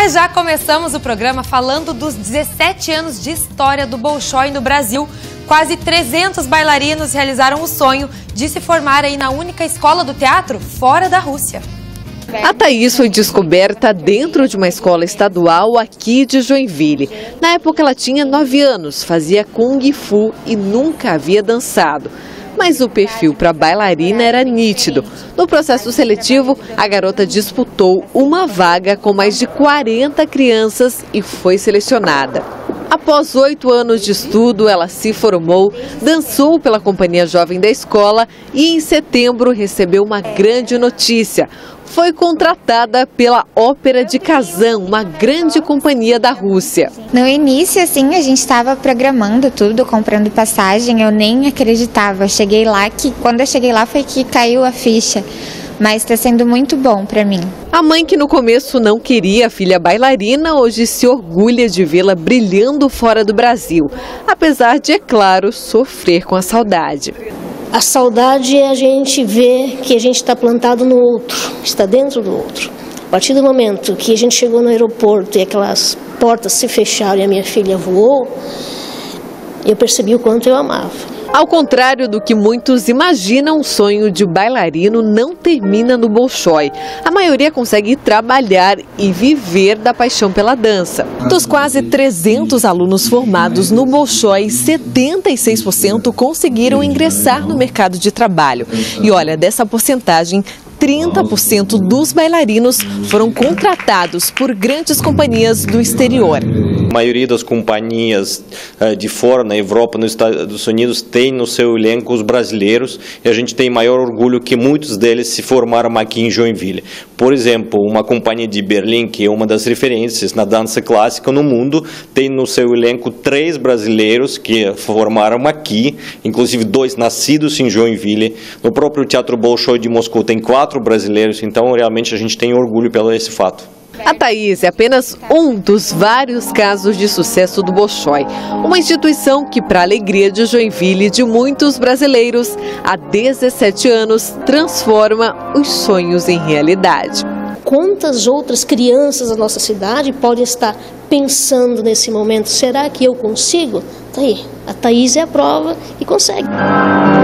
Mas já começamos o programa falando dos 17 anos de história do Bolshoi no Brasil. Quase 300 bailarinos realizaram o sonho de se formar aí na única escola do teatro fora da Rússia. A Thaís foi descoberta dentro de uma escola estadual aqui de Joinville. Na época ela tinha 9 anos, fazia Kung Fu e nunca havia dançado. Mas o perfil para bailarina era nítido. No processo seletivo, a garota disputou uma vaga com mais de 40 crianças e foi selecionada. Após 8 anos de estudo, ela se formou, dançou pela Companhia Jovem da escola e em setembro recebeu uma grande notícia. Foi contratada pela Ópera de Kazan, uma grande companhia da Rússia. No início, assim, a gente estava programando tudo, comprando passagem, eu nem acreditava. Quando eu cheguei lá foi que caiu a ficha, mas está sendo muito bom para mim. A mãe, que no começo não queria a filha bailarina, hoje se orgulha de vê-la brilhando fora do Brasil, apesar de, é claro, sofrer com a saudade. A saudade é a gente ver que a gente está plantado no outro, está dentro do outro. A partir do momento que a gente chegou no aeroporto e aquelas portas se fecharam e a minha filha voou, eu percebi o quanto eu amava. Ao contrário do que muitos imaginam, o sonho de bailarino não termina no Bolshoi. A maioria consegue trabalhar e viver da paixão pela dança. Dos quase 300 alunos formados no Bolshoi, 76% conseguiram ingressar no mercado de trabalho. E olha, dessa porcentagem, 30% dos bailarinos foram contratados por grandes companhias do exterior. A maioria das companhias de fora, na Europa, nos Estados Unidos, tem no seu elenco os brasileiros, e a gente tem maior orgulho que muitos deles se formaram aqui em Joinville. Por exemplo, uma companhia de Berlim, que é uma das referências na dança clássica no mundo, tem no seu elenco 3 brasileiros que formaram aqui, inclusive 2 nascidos em Joinville. No próprio Teatro Bolshoi de Moscou tem 4 brasileiros, então realmente a gente tem orgulho pelo esse fato. A Thaís é apenas um dos vários casos de sucesso do Bolshoi, uma instituição que, para a alegria de Joinville e de muitos brasileiros, há 17 anos transforma os sonhos em realidade. Quantas outras crianças da nossa cidade podem estar pensando nesse momento, será que eu consigo? Tá aí, a Thaís é a prova e consegue.